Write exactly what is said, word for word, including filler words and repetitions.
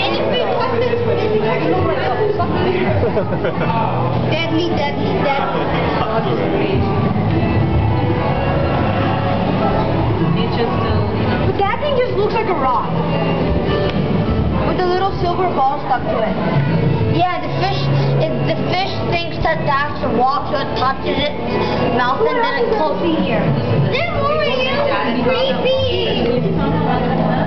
Deadly, deadly, deadly. But that thing just looks like a rock. With a little silver ball stuck to it. Yeah, the fish, if the fish thinks that that's a rock, so it touches it, mouth, and then it closes here. Then what are you? Creepy!